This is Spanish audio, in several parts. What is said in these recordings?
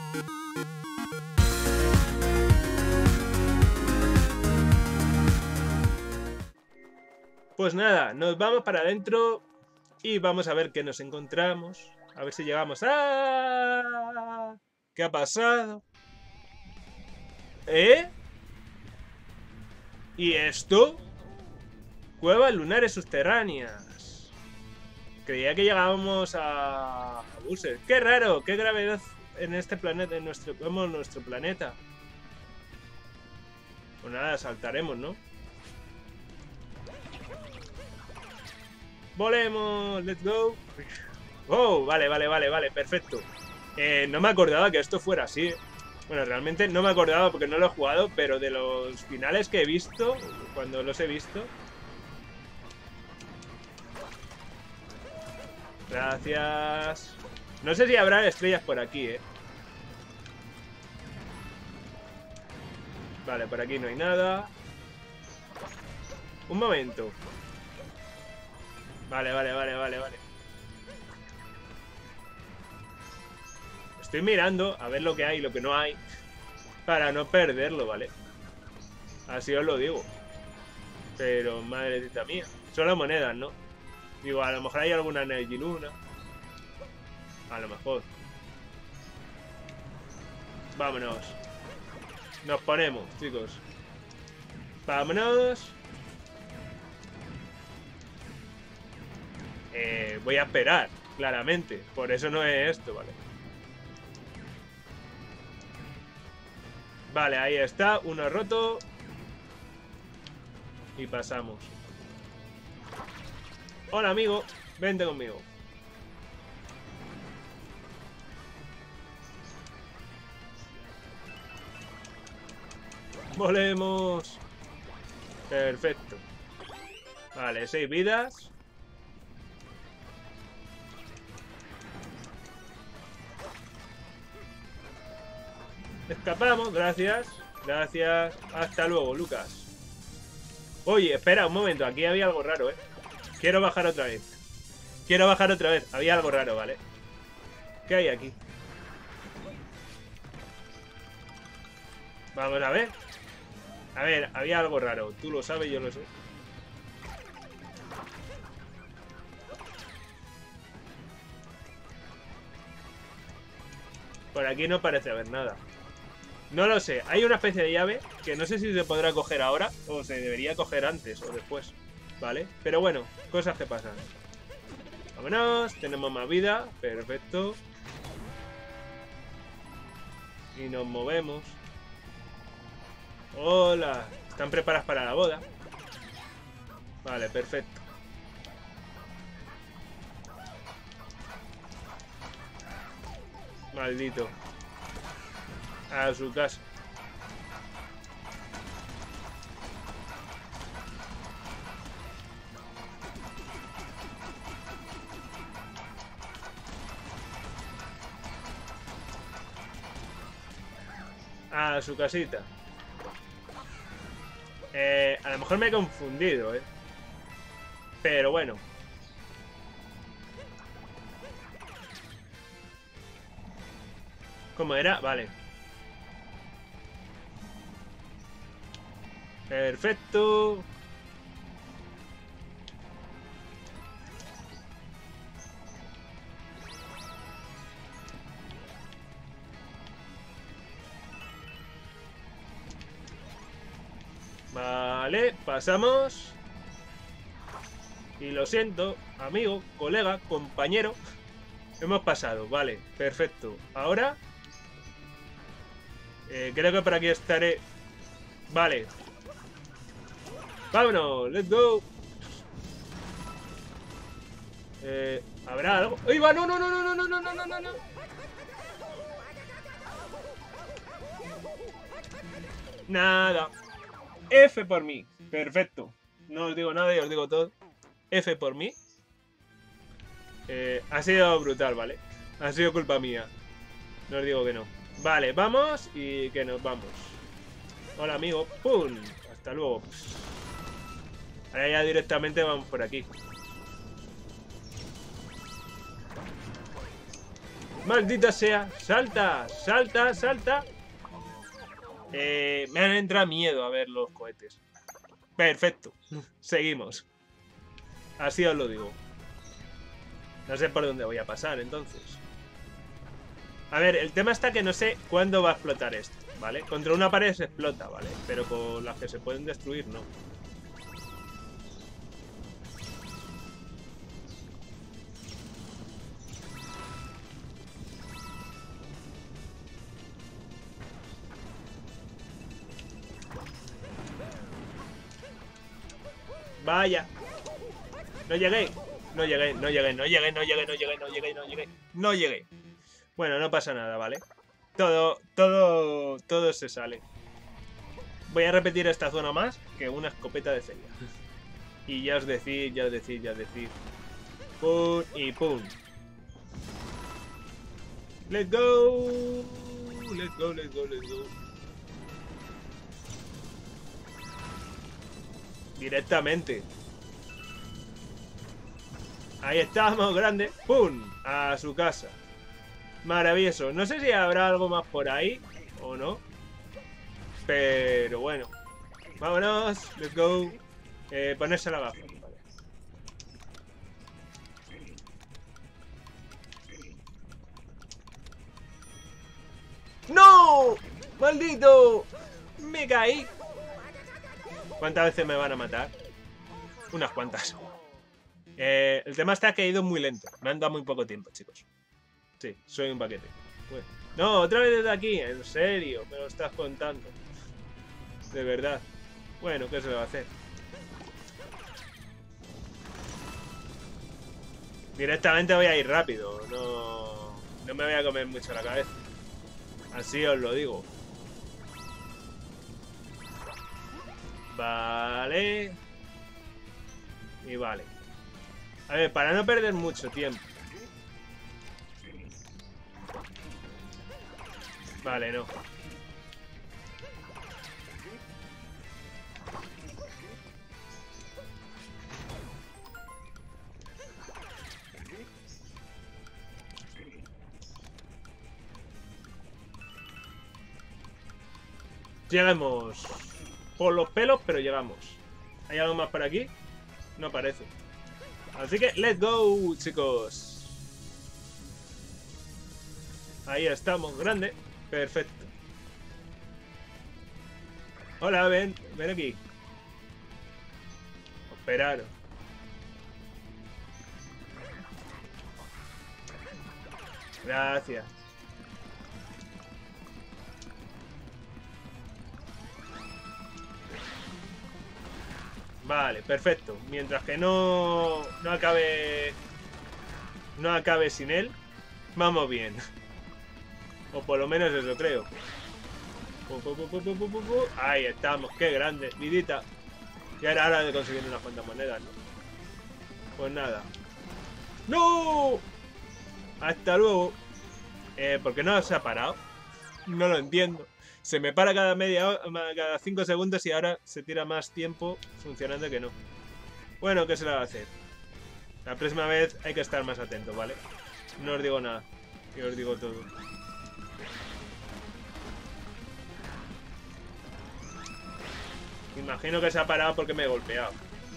Pues nada, nos vamos para adentro y vamos a ver qué nos encontramos. A ver si llegamos. ¡Ah! ¿Qué ha pasado? ¿Eh? ¿Y esto? Cuevas lunares subterráneas. Creía que llegábamos a Bowser. ¡Qué raro! ¡Qué gravedad en este planeta! En nuestro planeta. Pues nada, saltaremos, ¿no? ¡Volemos! ¡Let's go! ¡Oh! Vale, perfecto. No me acordaba que esto fuera así. Bueno, realmente no me acordaba porque no lo he jugado, pero de los finales que he visto, cuando los he visto... Gracias. No sé si habrá estrellas por aquí, ¿eh? Vale, por aquí no hay nada. Un momento. Vale. Estoy mirando a ver lo que hay y lo que no hay para no perderlo, ¿vale? Así os lo digo. Pero, madrecita mía. Solo monedas, ¿no? Digo, a lo mejor hay alguna Energiluna. A lo mejor. Vámonos. Nos ponemos, chicos. Vámonos. Voy a esperar, claramente. Por eso no es esto, ¿vale? Vale, ahí está. Uno roto. Y pasamos. Hola, amigo. Vente conmigo. Volemos. Perfecto. Vale, 6 vidas. Escapamos, gracias. Gracias. Hasta luego, Lucas. Oye, espera un momento. Aquí había algo raro, ¿eh? Quiero bajar otra vez. Había algo raro, ¿vale? ¿Qué hay aquí? Vamos a ver. A ver, había algo raro. Tú lo sabes, yo lo sé. Por aquí no parece haber nada. No lo sé. Hay una especie de llave que no sé si se podrá coger ahora o se debería coger antes o después. ¿Vale? Pero bueno, cosas que pasan. Vámonos. Tenemos más vida. Perfecto. Y nos movemos. Hola. ¿Están preparadas para la boda? Vale, perfecto. Maldito. A su casa. A su casita. A lo mejor me he confundido, ¿eh? Pero bueno. ¿Cómo era? Vale. Perfecto. Vale, pasamos. Y lo siento, amigo, colega, compañero. Hemos pasado, vale, perfecto. Ahora creo que por aquí estaré. Vale. Vámonos, let's go. ¿Habrá algo? ¡Ahí va! ¡No! Nada. F por mí. Perfecto. No os digo nada y os digo todo. F por mí. Ha sido brutal, ¿vale? Ha sido culpa mía. No os digo que no. Vale, vamos y que nos vamos. Hola, amigo. ¡Pum! Hasta luego. Ahora ya directamente vamos por aquí. ¡Maldita sea! ¡Salta! ¡Salta! ¡Salta! Me han entrado miedo a ver los cohetes. Perfecto. Seguimos. Así os lo digo. No sé por dónde voy a pasar, entonces. A ver, el tema está que no sé cuándo va a explotar esto, ¿vale? Contra una pared se explota, ¿vale? Pero con las que se pueden destruir, no. Vaya. No llegué. No llegué, no llegué, no llegué, no llegué, no llegué, no llegué, no llegué. No llegué. Bueno, no pasa nada, ¿vale? Todo se sale. Voy a repetir esta zona más que una escopeta de feria. Y ya os decir, ya os decir, ya os decir. Pum y pum. Let's go. Let's go, let's go, let's go. Directamente. Ahí estamos, grande. ¡Pum! A su casa. Maravilloso. No sé si habrá algo más por ahí o no. Pero bueno. Vámonos. Let's go. Ponerse la gafa. Vale. ¡No! ¡Maldito! Me caí. ¿Cuántas veces me van a matar? Unas cuantas. El tema está que he ido muy lento. Me han dado muy poco tiempo, chicos. Sí, soy un paquete. Bueno. No, otra vez desde aquí. En serio, me lo estás contando. De verdad. Bueno, ¿qué se le va a hacer? Directamente voy a ir rápido. No me voy a comer mucho la cabeza. Así os lo digo. Vale. Y vale. A ver, para no perder mucho tiempo. Vale, no. Llegamos. Por los pelos, pero llegamos. ¿Hay algo más por aquí? No parece. Así que, let's go, chicos. Ahí estamos, grande. Perfecto. Hola, ven aquí. Esperaros. Gracias. Vale, perfecto. Mientras que no acabe sin él, vamos bien. O por lo menos eso creo. Ahí estamos, qué grande, vidita. Ya era hora de conseguir unas cuantas monedas, ¿no? Pues nada. ¡No! Hasta luego. ¿Por qué no se ha parado? No lo entiendo. Se me para cada cada 5 segundos y ahora se tira más tiempo funcionando que no. Bueno, ¿qué se le va a hacer? La próxima vez hay que estar más atento, ¿vale? No os digo nada. Yo os digo todo. Imagino que se ha parado porque me he golpeado.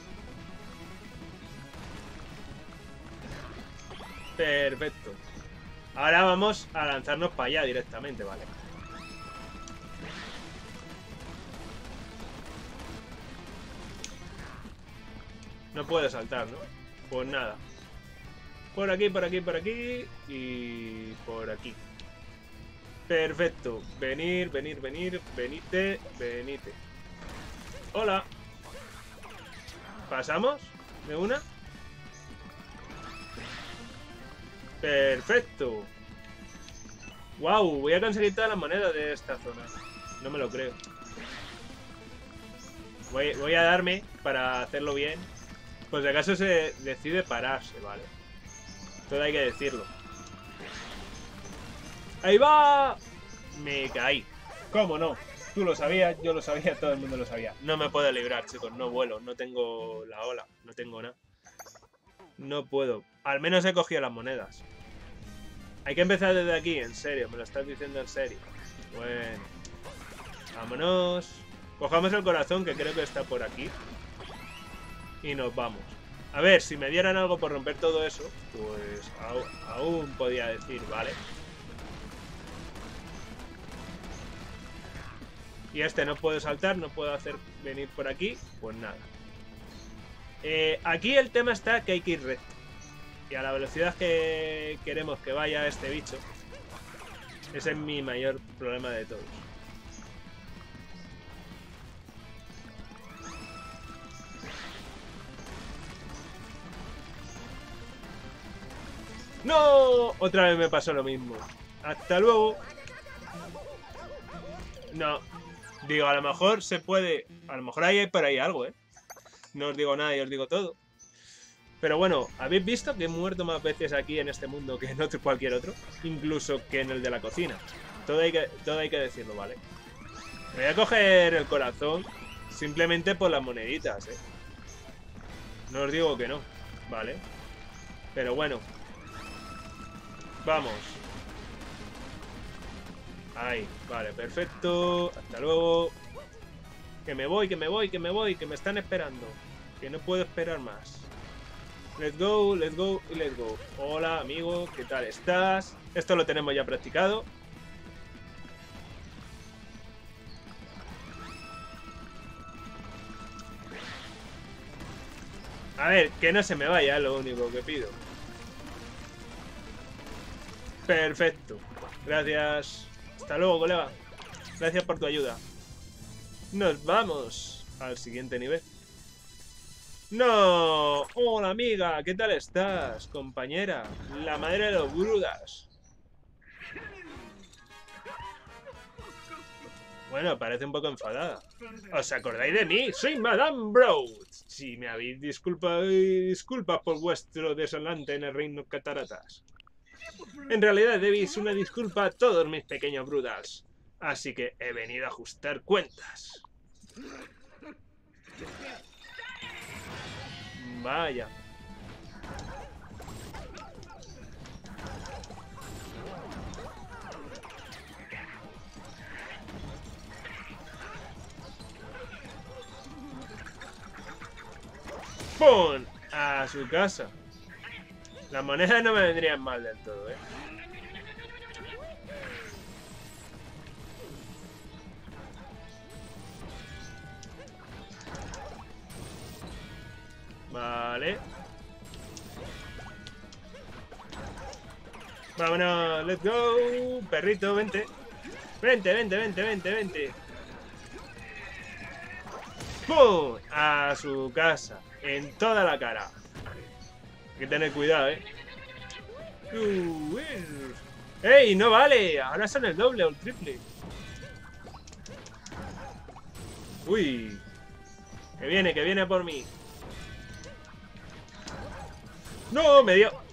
Perfecto. Ahora vamos a lanzarnos para allá directamente, ¿vale? No puedo saltar, ¿no? Pues nada. Por aquí, por aquí, por aquí. Y por aquí. Perfecto. Venir, venir, venir. Venite, venite. Hola. ¿Pasamos? ¿De una? Perfecto. Wow, voy a conseguir todas las monedas de esta zona. No me lo creo. Voy a darme para hacerlo bien. Pues si acaso se decide pararse, ¿vale? Todo hay que decirlo. ¡Ahí va! Me caí. ¿Cómo no? Tú lo sabías, yo lo sabía, todo el mundo lo sabía. No me puedo librar, chicos. No vuelo, no tengo la ola, no tengo nada. No puedo. Al menos he cogido las monedas. Hay que empezar desde aquí, en serio. Me lo estás diciendo en serio. Bueno. Vámonos. Cojamos el corazón, que creo que está por aquí. Y nos vamos. A ver, si me dieran algo por romper todo eso, pues aún podía decir, vale. Y este no puedo saltar, no puedo hacer venir por aquí, pues nada. Aquí el tema está que hay que ir recto. Y a la velocidad que queremos que vaya este bicho, ese es mi mayor problema de todos. ¡No! Otra vez me pasó lo mismo. Hasta luego. No. Digo, a lo mejor se puede... A lo mejor hay por ahí algo, ¿eh? No os digo nada y os digo todo. Pero bueno, ¿habéis visto que he muerto más veces aquí en este mundo que en cualquier otro? Incluso que en el de la cocina. Todo hay que decirlo, ¿vale? Me voy a coger el corazón simplemente por las moneditas, ¿eh? No os digo que no, ¿vale? Pero bueno. Vamos. Ahí, vale, perfecto. Hasta luego. Que me voy, que me voy, que me voy. Que me están esperando. Que no puedo esperar más. Let's go y let's go. Hola, amigo, ¿qué tal estás? Esto lo tenemos ya practicado. A ver, que no se me vaya, es lo único que pido. Perfecto. Gracias. Hasta luego, colega. Gracias por tu ayuda. Nos vamos al siguiente nivel. ¡No! Hola, amiga. ¿Qué tal estás, compañera? La madre de los Brudas. Bueno, parece un poco enfadada. ¿Os acordáis de mí? ¡Soy Madame Brood! Si me habéis disculpa por vuestro desolante en el reino Cataratas. En realidad debéis una disculpa a todos mis pequeños Brudas. Así que he venido a ajustar cuentas. Vaya. ¡Pum! A su casa. Las monedas no me vendrían mal del todo, ¿eh? Vale. Vámonos, let's go. Perrito, vente. Vente. ¡Pum! A su casa. En toda la cara. Hay que tener cuidado, ¿eh? ¡Ey! ¡No vale! Ahora son el doble o el triple. ¡Uy! Que viene por mí. ¡No! Me dio.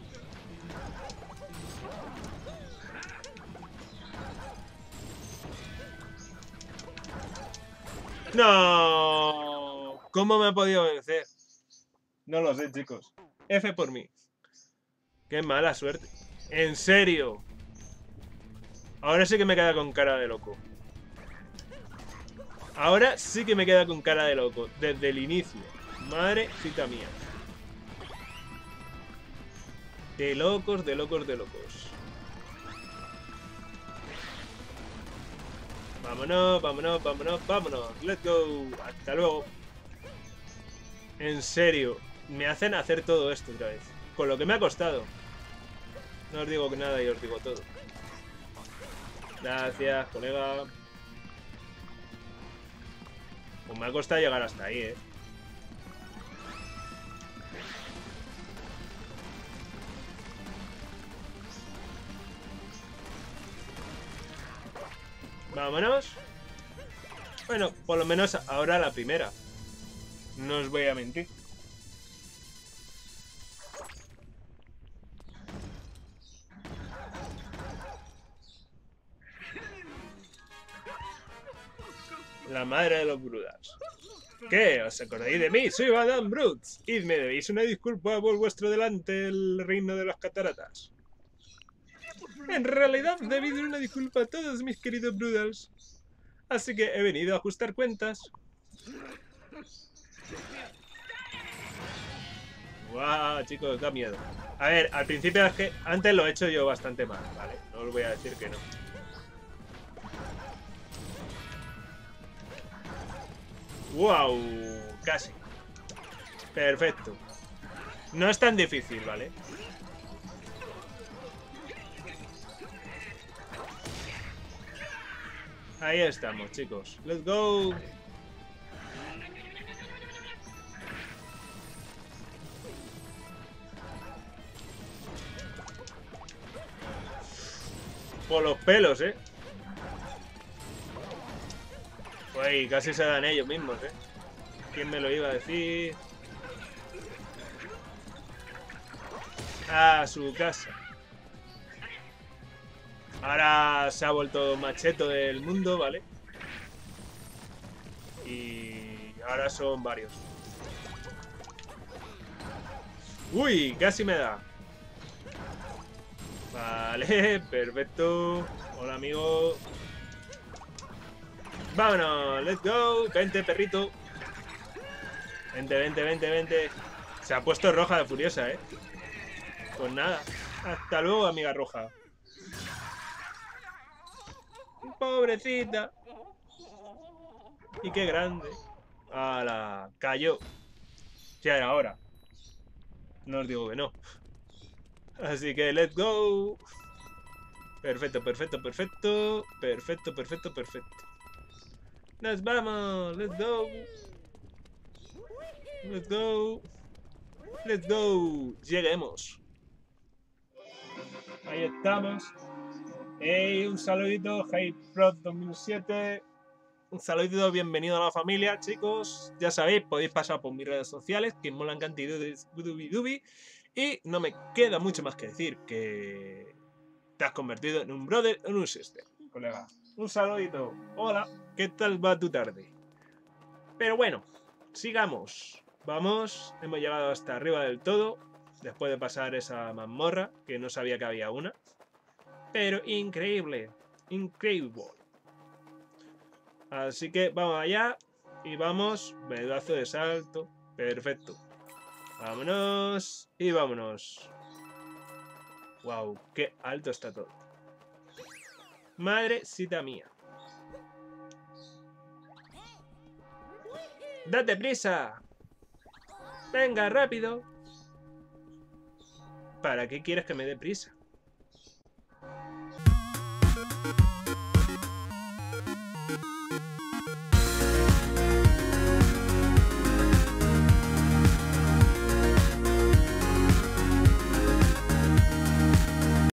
¡No! ¿Cómo me ha podido vencer? No lo sé, chicos. F por mí. Qué mala suerte. ¿En serio? Ahora sí que me queda con cara de loco. Ahora sí que me queda con cara de loco. Desde el inicio. Madrecita mía. De locos. Vámonos. Let's go. Hasta luego. En serio. Me hacen hacer todo esto otra vez. Con lo que me ha costado. No os digo nada y os digo todo. Gracias, colega. Pues me ha costado llegar hasta ahí, ¿eh? Vámonos. Bueno, por lo menos ahora la primera. No os voy a mentir. La madre de los Brudas. ¿Qué? ¿Os acordáis de mí? Soy Madame Brood. Y me debéis una disculpa por vuestro delante el reino de las cataratas. En realidad, debí dar una disculpa a todos mis queridos Broodals. Así que he venido a ajustar cuentas. Guau, chicos, da miedo. A ver, al principio es que antes lo he hecho yo bastante mal, ¿vale? No os voy a decir que no. ¡Wow! Casi. Perfecto. No es tan difícil, ¿vale? Ahí estamos, chicos. ¡Let's go! Por los pelos, ¿eh? Uy, casi se dan ellos mismos, ¿eh? ¿Quién me lo iba a decir? A su casa. Ahora se ha vuelto macheto del mundo, ¿vale? Y ahora son varios. Uy, casi me da. Vale, perfecto. Hola, amigo. Vámonos, let's go. Vente, perrito. Vente, vente, vente, vente. Se ha puesto roja de furiosa, ¿eh? Pues nada. Hasta luego, amiga roja. Pobrecita. Y qué grande. ¡Hala! Cayó. Ya era hora. No os digo que no. Así que let's go. Perfecto, perfecto, perfecto. Perfecto, perfecto, perfecto. ¡Nos vamos! ¡Let's go! ¡Let's go! ¡Let's go! ¡Lleguemos! Ahí estamos. Hey, un saludito, HeyProd 2007. Un saludito, bienvenido a la familia, chicos. Ya sabéis, podéis pasar por mis redes sociales, que molan cantidad de Dubi. Y no me queda mucho más que decir que te has convertido en un brother, en un sister, colega. Un saludito. Hola, ¿qué tal va tu tarde? Pero bueno, sigamos. Vamos, hemos llegado hasta arriba del todo, después de pasar esa mazmorra, que no sabía que había una. Pero increíble, increíble. Así que vamos allá y vamos, pedazo de salto, perfecto. Vámonos y vámonos. Wow, qué alto está todo. Madrecita mía. ¡Date prisa! ¡Venga, rápido! ¿Para qué quieres que me dé prisa?